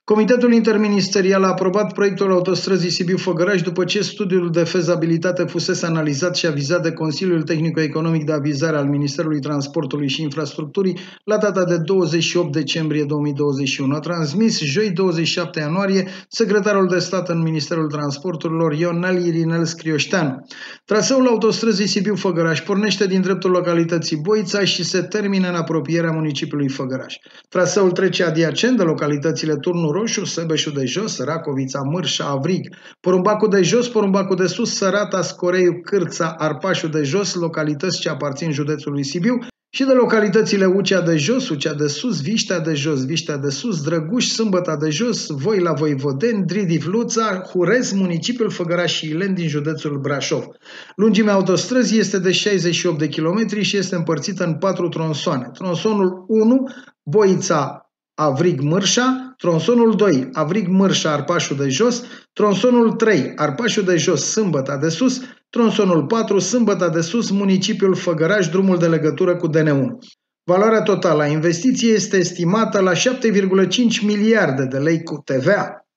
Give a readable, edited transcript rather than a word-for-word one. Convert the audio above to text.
Comitetul interministerial a aprobat proiectul autostrăzii Sibiu-Făgăraș după ce studiul de fezabilitate fusese analizat și avizat de Consiliul Tehnico-Economic de Avizare al Ministerului Transportului și Infrastructurii la data de 28 decembrie 2021. A transmis joi 27 ianuarie secretarul de stat în Ministerul Transporturilor Ionel Irinel Scrioșteanu. Traseul autostrăzii Sibiu-Făgăraș pornește din dreptul localității Boița și se termină în apropierea municipiului Făgăraș. Traseul trece adiacent de localitățile Turnul Roșu, Sebeșul de Jos, Racovița, Mârșa, Avrig, Porumbacul de Jos, Porumbacul de Sus, Sărata, Scoreiu, Cârța, Arpașul de Jos, localități ce aparțin județului Sibiu, și de localitățile Ucea de Jos, Ucea de Sus, Viștea de Jos, Viștea de Sus, Drăguș, Sâmbăta de Jos, Voila Voivodeni, Dridiv-Luța, Hurez, municipiul Făgăraș și Ilen din județul Brașov. Lungimea autostrăzii este de 68 de km și este împărțită în 4 tronsoane. Tronsonul 1, Boița, Avrig-Mârșa, tronsonul 2, Avrig-Mârșa, Arpașul de Jos, tronsonul 3, Arpașul de Jos, Sâmbăta de Sus, tronsonul 4, Sâmbăta de Sus, municipiul Făgăraș, drumul de legătură cu DN1. Valoarea totală a investiției este estimată la 7,5 miliarde de lei cu TVA.